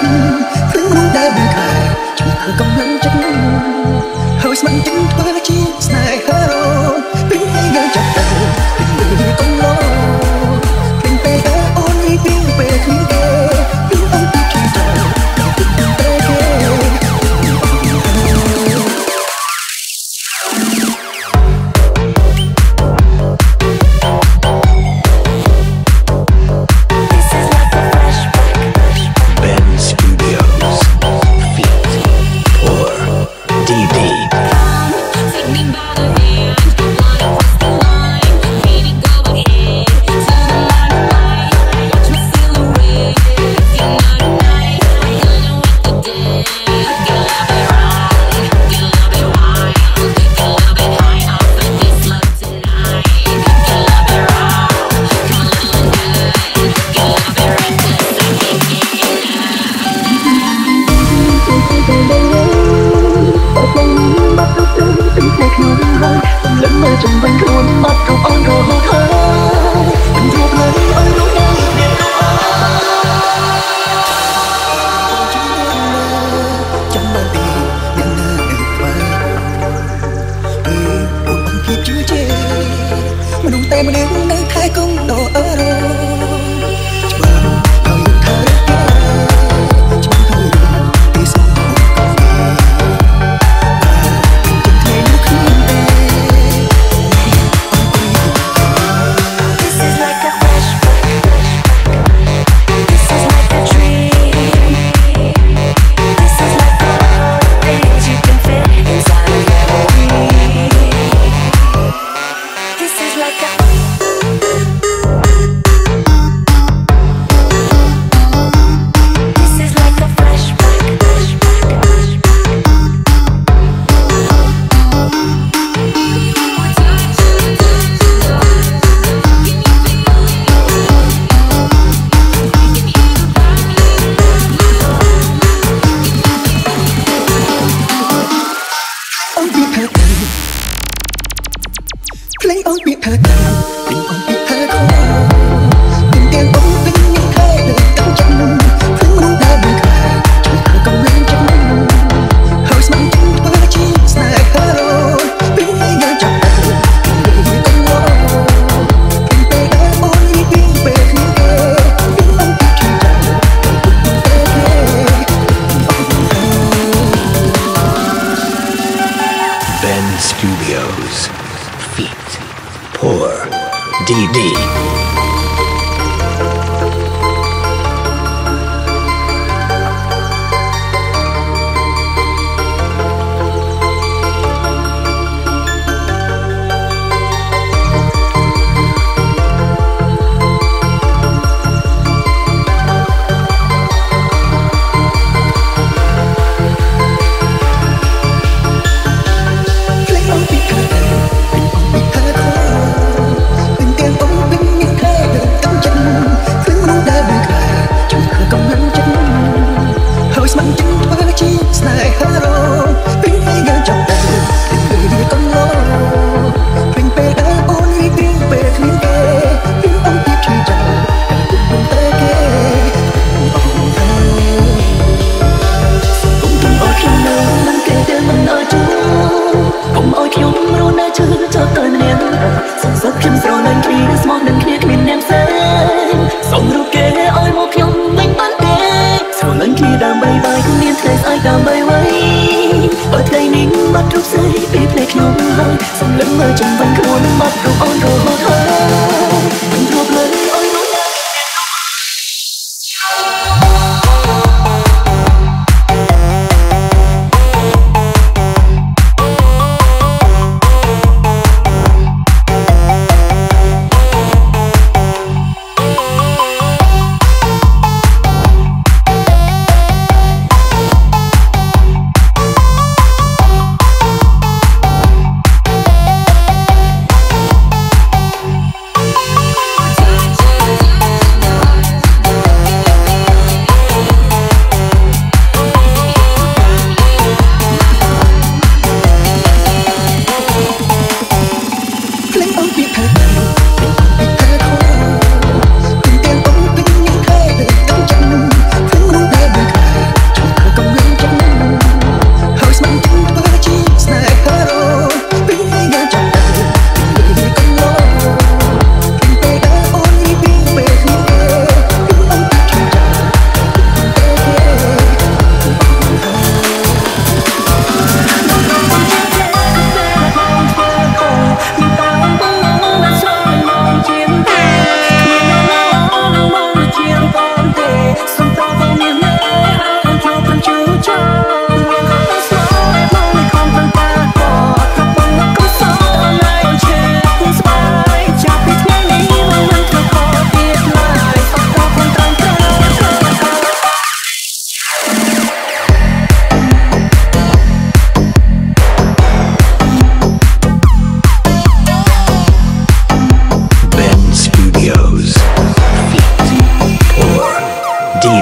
ព្រឹងនោះដែលវាខែចំអើកំឡុងចិត្តហើយស្មានចិត្តធ្វើជាស្នេហារពីយើងចាប់ទៅពីវាកំឡុងពីពេលដែលអូនពីពេលគ្មានទេពីអូនពីទីទៅពីពេលគេ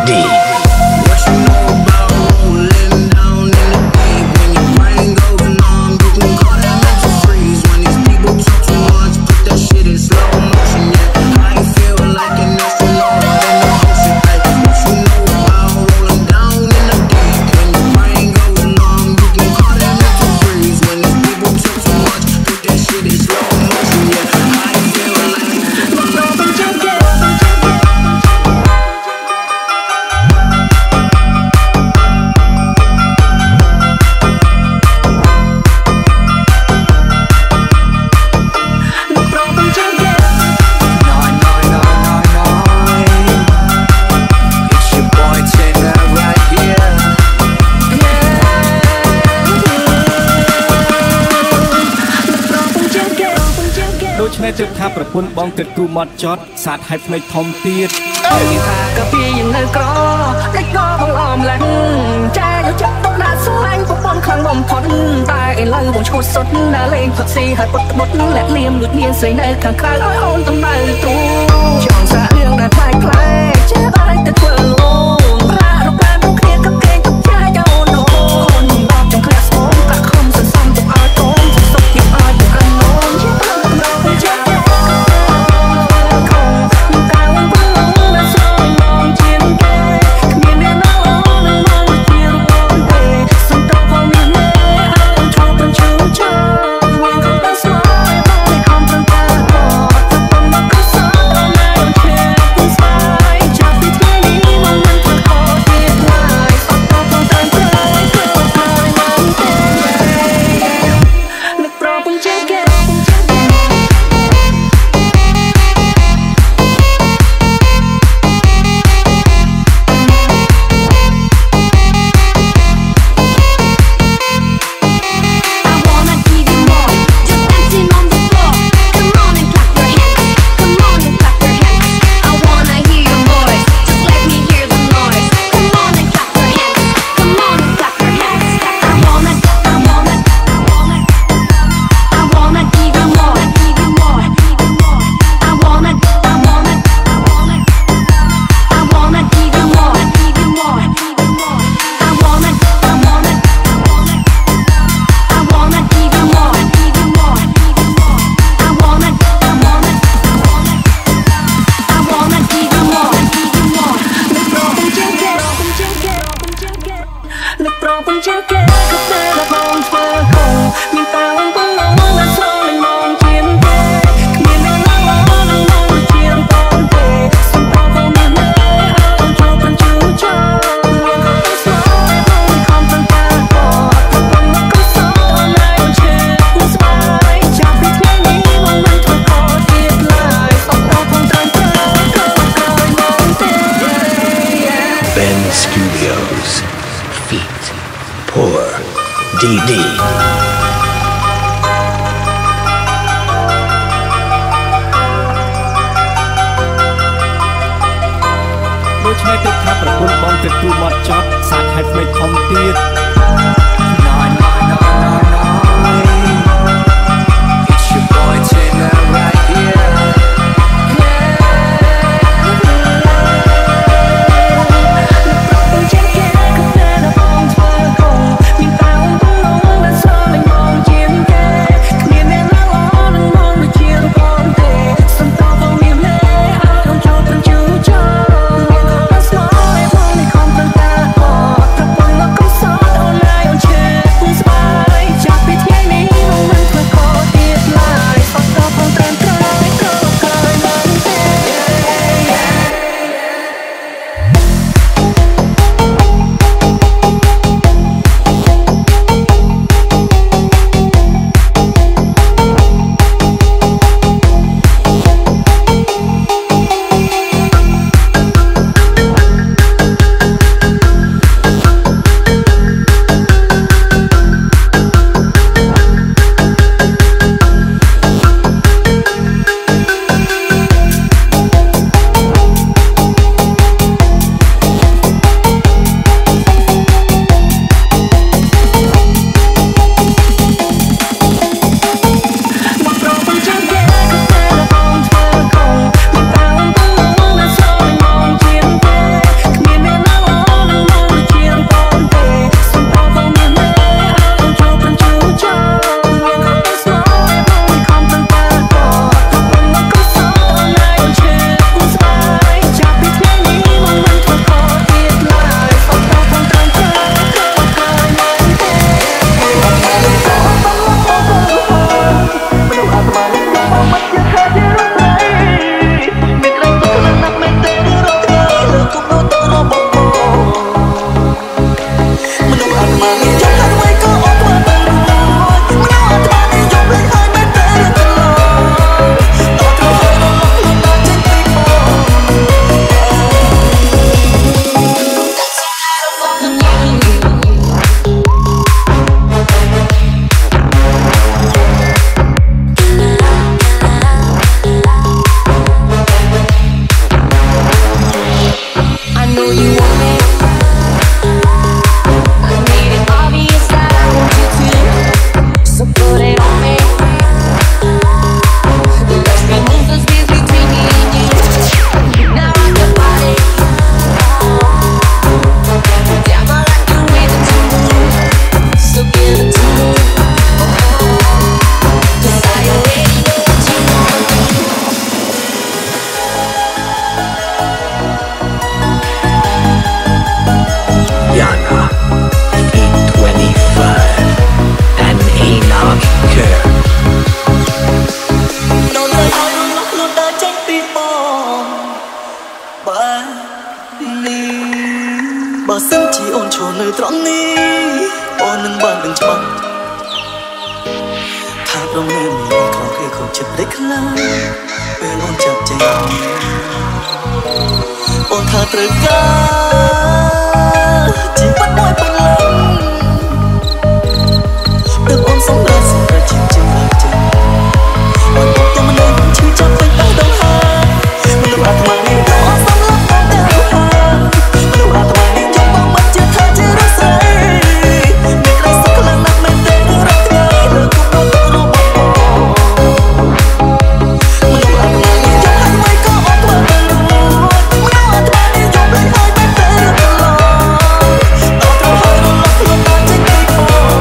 ជឿថាប្រពន្ធបងគិតគូមកចត់សាទឲ្យភ្នែកធំទៀតគេថាកាពីយើងនៅក្រដេចក៏បងអមឡើងចាយកចិត្តទុកដាក់ស្លាញ់ប្រពន្ធខ្លាំងបំផុតតែឥឡូវបងឈួតសុទ្ធដើរលេងផឹកស៊ីហើយពុតបុតលាក់លៀមលួចមានស្រីនៅខាងក្រៅឲ្យអូនតំណៅទ្រូចង់សារឿងដែលផ្លែកផ្លែចេះបានតែធ្វើលងប្រាក់រកបានមកគ្នាกับគេទុកចាយអូនអូនបបចង់ក្រាស់ស្មងកាក់ខំសន្សំទុកឲ្យកូនសុខភាពឲ្យពួកអានអូនជាដល់ចា DD ដូច្នេះទឹកថាប្រពន្ធបងគិតគូមកចត់សាច់ឲ្យភ្នែកធំទៀត Hãy subscribe cho kênh Ghiền Mì Gõ để không bỏ lỡ ត្រង់នេះអូននឹងបានដឹងច្បាស់ថាប្រងើមានខំគេខំចិត្តតែខ្លាំងពេលអូនចាប់ចេញអូនថាត្រូវការជីវិតមួយប៉ុណ្ណឹងទឹកអូនសម្រាប់សម្រាប់ជាជាមកចេញអូនតែមិនដឹងឈឺចាប់ពេញដល់ដងហើមនុស្សអាត្មានេះអូនសម្រាប់តែទៅហើមនុស្សអាត្មានេះចង់មកមិនជឿថាជារស្រីមានក្តីសុខខ្លាំងណាស់មែនទេរាល់ថ្ងៃលើគប់ដល់ទឹករបស់មនុស្សអាត្មានេះចង់ឲ្យໄວក៏អត់ធ្វើទៅរួចមនុស្សអាត្មានេះចង់លេងឲ្យមែនទេរកឡងដល់ទៅហើយរលត់ខ្លួនដល់ចេញពីបង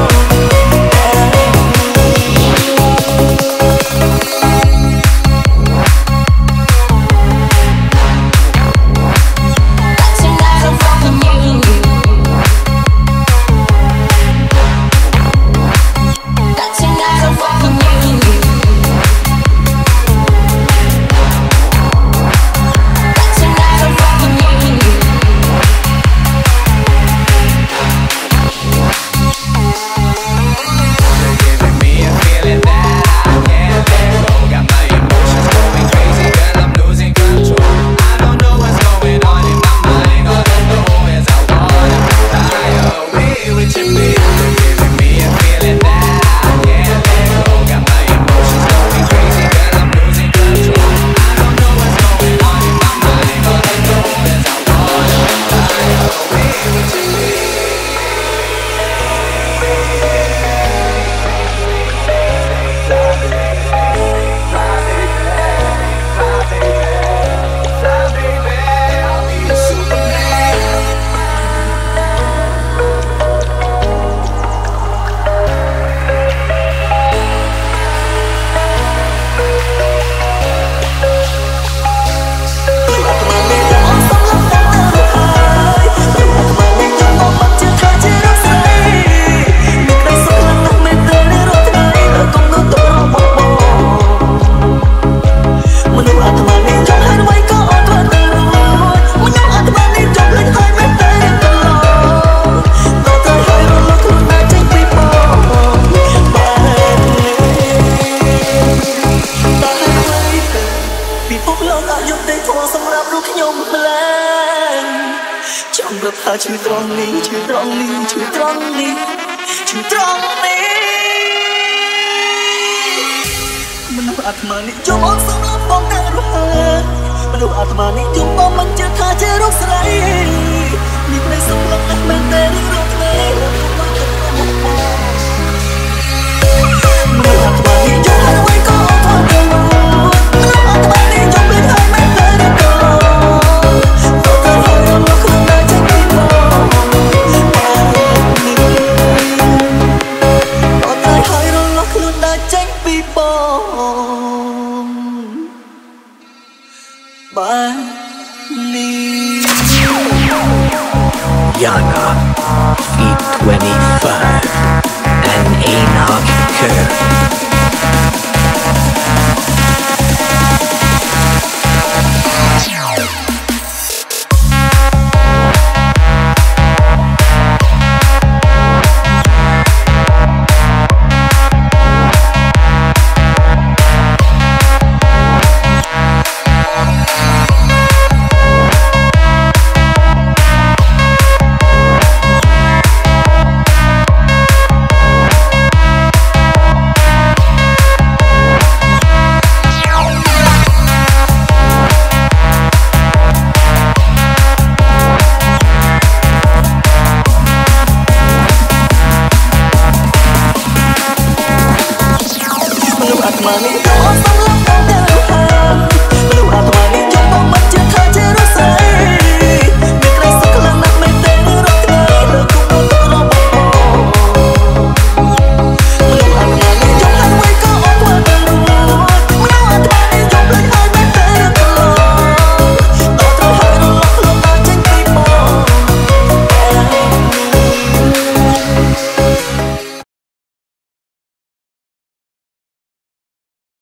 ឈឺត្រង់នេះឈឺត្រង់នេះឈឺត្រង់នេះឈឺត្រង់នេះមនុស្សអាត្មានេះយកមកសម្លាប់បងតែរហ័សមនុស្សអាត្មានេះយកមកមិនជឿថាជារូបស្រីនេះផ្នែកសម្លាប់ណាស់មែនទេរកថ្ងៃមនុស្សអាត្មានេះយកឲ្យໄວក៏អត់ធ្វើទៅមនុស្សអាត្មានេះយកលេងឲ្យមែនទេរក Yana, E25, and Enoch Kerr. Money